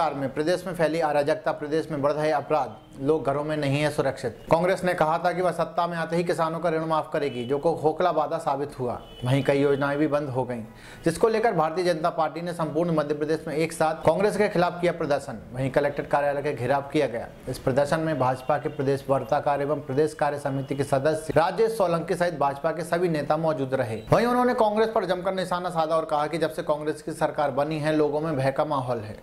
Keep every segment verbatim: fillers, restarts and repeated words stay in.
सरकार में प्रदेश में फैली अराजकता, प्रदेश में बढ़ रहे अपराध, लोग घरों में नहीं है सुरक्षित। कांग्रेस ने कहा था कि वह सत्ता में आते ही किसानों का ऋण माफ करेगी, जो को खोखला वादा साबित हुआ। वहीं कई योजनाएं भी बंद हो गईं, जिसको लेकर भारतीय जनता पार्टी ने संपूर्ण मध्य प्रदेश में एक साथ कांग्रेस के खिलाफ किया प्रदर्शन। वहीं कलेक्ट्रेट कार्यालय का घेराव किया गया। इस प्रदर्शन में भाजपा के प्रदेश वार्ताकार एवं प्रदेश कार्य समिति के सदस्य राजेश सोलंकी सहित भाजपा के सभी नेता मौजूद रहे। वहीं उन्होंने कांग्रेस पर जमकर निशाना साधा और कहा कि जब से कांग्रेस की सरकार बनी है, लोगों में भय का माहौल है।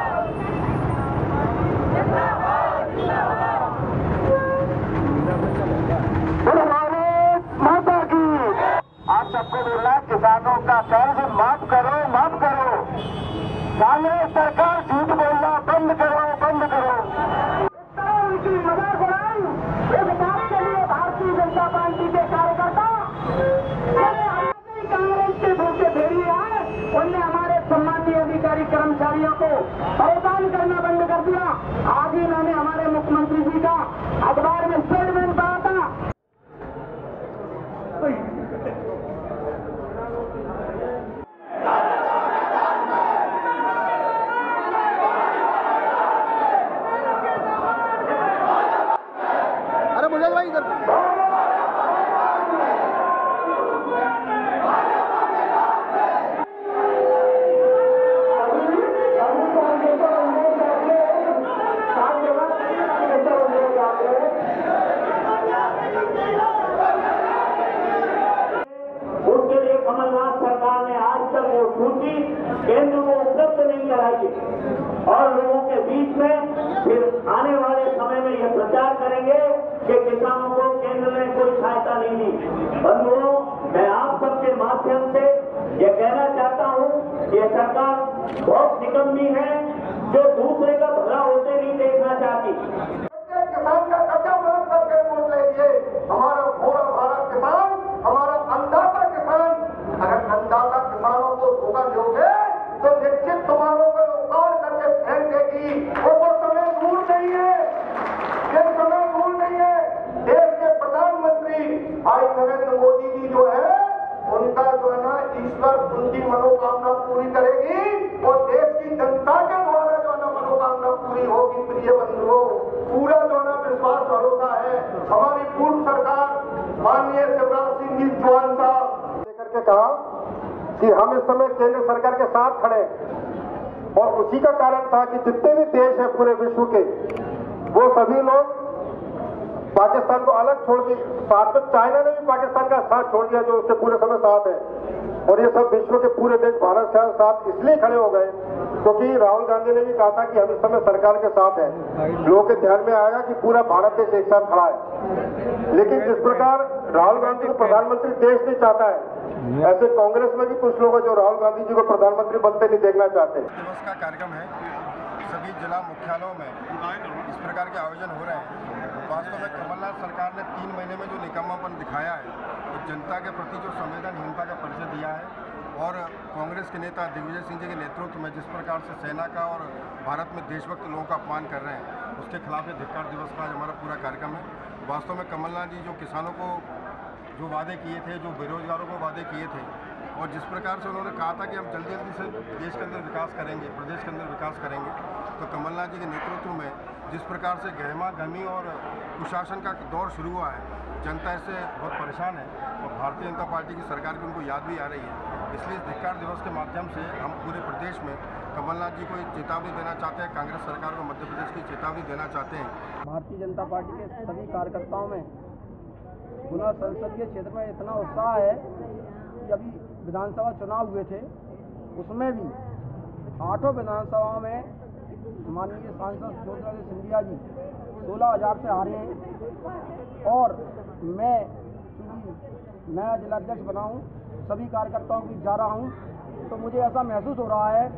आप सबको बोलना, किसानों का कर्ज माफ करो, माफ करो। कांग्रेस सरकार झूठ बोलना बंद करो, बंद करो। उनकी मजाक उड़ाई, इस बात के लिए भारतीय जनता पार्टी के कार्यकर्ता कांग्रेस के भूखे भेड़ी आए, उनने हमारे सम्मानीय अधिकारी कर्मचारियों को परेशान करना बंद कर दिया। आज ही मैंने हमारे मुख्यमंत्री जी का अखबार में स्टेटमेंट पढ़ा था। अरे मुझे भाई इधर उसके लिए कमलनाथ सरकार ने आज तक वो सूची केंद्र को उपलब्ध नहीं कराई और लोगों के बीच में फिर आने वाले समय में यह प्रचार करेंगे कि किसानों को केंद्र ने कोई सहायता नहीं दी। बंधुओं, मैं आप सबके माध्यम से ये कहना चाहता हूँ कि यह सरकार बहुत निकम्मी है, जो दूसरे का भला होते नहीं देखना चाहती। किसान का कच्चा माल करके वोट ले लिए। हमारा पूरा भारत किसान, हमारा अन्नदाता किसान, अगर अन्नदाता किसानों को धोखा दोगे तो निश्चित तुम्हारों को उतार करके फेंक देगी। वो वो समय दूर नहीं है, ये समय दूर नहीं है। देश के प्रधानमंत्री आज नरेंद्र मोदी जी जो है, उनका जो है ना, ईश्वर उनकी मनोकामना पूरी करेगी और देश की जनता के द्वारा जो है ना मनोकामना पूरी होगी। प्रिय बंधुओं, पूरा जो है ना विश्वास भरोसा है। हमारी पूर्व सरकार माननीय शिवराज सिंह जी चौहान साहब लेकर के कहा कि हम इस समय केंद्र सरकार के साथ खड़े, और उसी का कारण था कि जितने भी देश हैं पूरे विश्व के, वो सभी लोग पाकिस्तान को अलग छोड़ दी। साथ में चाइना ने भी पाकिस्तान का साथ छोड़ दिया, जो उसके पूरे समय साथ है। और ये सब विश्व के पूरे देश भारत के साथ इसलिए खड़े हो गए क्योंकि तो राहुल गांधी ने भी कहा था कि हम इस समय सरकार के साथ हैं। लोगों के ध्यान में आएगा कि पूरा भारत देश एक साथ खड़ा है। लेकिन जिस प्रकार राहुल गांधी को प्रधानमंत्री देश नहीं चाहता है, ऐसे कांग्रेस में भी कुछ लोग हैं जो राहुल गांधी जी को प्रधानमंत्री बनते नहीं देखना चाहते। दिवस का कार्यक्रम है, सभी जिला मुख्यालयों में इस प्रकार के आयोजन हो रहे हैं। वास्तव में कमलनाथ सरकार ने तीन महीने में जो निकम्मापन दिखाया है, तो जनता के प्रति जो संवेदनहीनता का परिचय दिया है, और कांग्रेस के नेता दिग्विजय सिंह जी के नेतृत्व में जिस प्रकार से सेना का और भारत में देशभक्त लोगों का अपमान कर रहे हैं, उसके खिलाफ ये धिक्कार दिवस का आज हमारा पूरा कार्यक्रम है। वास्तव में कमलनाथ जी जो किसानों को जो वादे किए थे, जो बेरोजगारों को वादे किए थे, और जिस प्रकार से उन्होंने कहा था कि हम जल्दी जल्दी से देश के अंदर विकास करेंगे, प्रदेश के अंदर विकास करेंगे, तो कमलनाथ जी के नेतृत्व में जिस प्रकार से गहमा गहमी और कुशासन का दौर शुरू हुआ है, जनता इससे बहुत परेशान है और भारतीय जनता पार्टी की सरकार की उनको याद भी आ रही है। इसलिए इस धिक्कार दिवस के माध्यम से हम पूरे प्रदेश में कमलनाथ जी को एक चेतावनी देना चाहते हैं, कांग्रेस सरकार को मध्य प्रदेश की चेतावनी देना चाहते हैं। भारतीय जनता पार्टी के सभी कार्यकर्ताओं में गुना संसदीय क्षेत्र में इतना उत्साह है कि अभी विधानसभा चुनाव हुए थे, उसमें भी आठों विधानसभाओं में माननीय सांसद ज्योतिरादित्य सिंधिया जी सोलह हजार से हारे हैं। और मैं चूँकि नया जिलाध्यक्ष बना हूँ, सभी कार्यकर्ताओं की जा रहा हूँ, तो मुझे ऐसा महसूस हो रहा है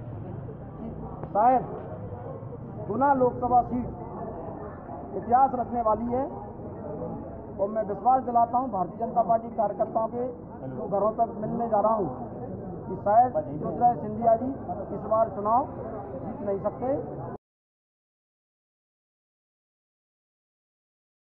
कि शायद गुना लोकसभा सीट इतिहास रचने वाली है। और मैं विश्वास दिलाता हूं भारतीय जनता पार्टी कार्यकर्ताओं के जो घरों तक मिलने जा रहा हूं कि शायद ज्योतिरादित्य सिंधिया जी इस बार चुनाव जीत नहीं सकते।